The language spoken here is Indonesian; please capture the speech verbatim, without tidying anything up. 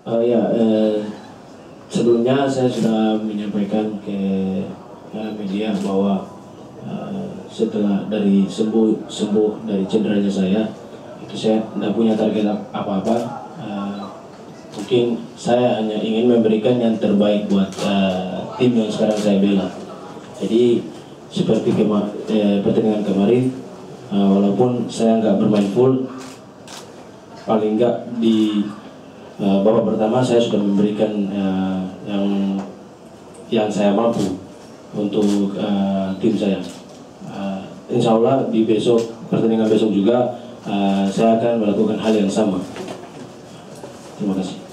Uh, ya, eh, sebelumnya saya sudah menyampaikan ke uh, media bahwa uh, setelah dari sembuh sembuh dari cederanya saya, itu saya tidak punya target apa-apa. Uh, mungkin saya hanya ingin memberikan yang terbaik buat uh, tim yang sekarang saya bela. Jadi seperti kema eh, pertandingan kemarin, uh, walaupun saya nggak bermain full, paling nggak di Uh, babak pertama saya sudah memberikan uh, yang yang saya mampu untuk uh, tim saya. Uh, insya Allah di besok pertandingan besok juga uh, saya akan melakukan hal yang sama. Terima kasih.